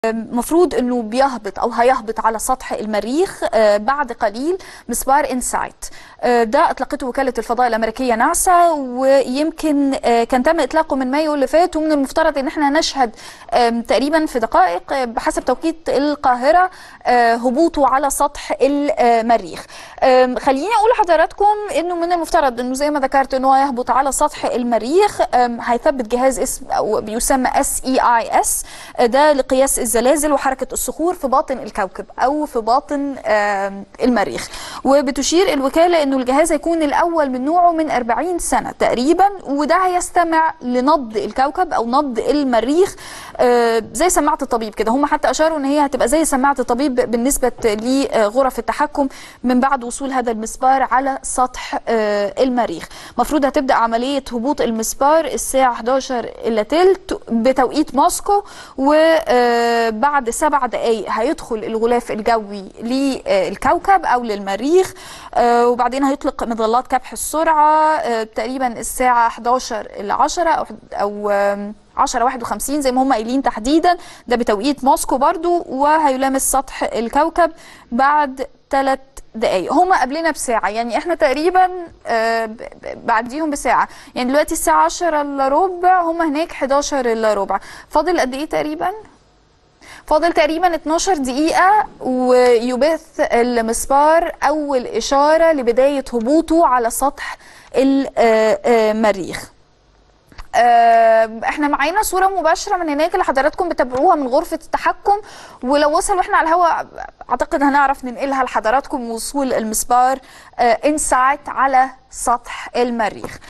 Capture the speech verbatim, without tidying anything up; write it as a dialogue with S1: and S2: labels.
S1: مفروض انه بيهبط او هيهبط على سطح المريخ بعد قليل مسبار انسايت. ده اطلقته وكالة الفضاء الامريكية ناسا، ويمكن كان تم اطلاقه من مايو اللي فات، ومن المفترض ان احنا نشهد تقريبا في دقائق بحسب توقيت القاهرة هبوطه على سطح المريخ. خليني اقول لحضراتكم انه من المفترض انه زي ما ذكرت انه هيهبط على سطح المريخ. هيثبت جهاز اسم او بيسمى اس اي اي اس، ده لقياس الزلازل وحركة الصخور في باطن الكوكب أو في باطن المريخ. وبتشير الوكالة أنه الجهاز هيكون الأول من نوعه من أربعين سنة تقريبا، وده هيستمع لنبض الكوكب أو نبض المريخ زي سماعة الطبيب كده. هم حتى أشاروا أن هي هتبقى زي سماعة الطبيب بالنسبة لغرف التحكم من بعد وصول هذا المسبار على سطح المريخ. مفروض هتبدأ عملية هبوط المسبار الساعة إحدى عشرة إلا تلت بتوقيت موسكو، و بعد سبع دقائق هيدخل الغلاف الجوي للكوكب أو للمريخ، وبعدين هيطلق مظلات كبح السرعة تقريبا الساعة إحدى عشرة إلا عشرة أو أو عشرة واحد وخمسين زي ما هم قايلين تحديدا، ده بتوقيت موسكو برضو، وهيلامس سطح الكوكب بعد ثلاث دقايق. هما قبلنا بساعة، يعني احنا تقريبا آه بعديهم بساعة. يعني دلوقتي الساعة عشرة الا ربع، هما هناك إحدى عشرة الا ربع. فاضل قد ايه تقريبا؟ فاضل تقريبا اتناشر دقيقة ويبث المسبار أول إشارة لبداية هبوطه على سطح المريخ. احنا معانا صورة مباشرة من هناك اللي حضراتكم بتابعوها من غرفة التحكم، ولو وصل واحنا على الهواء اعتقد هنعرف ننقلها لحضراتكم وصول المسبار انسايت على سطح المريخ.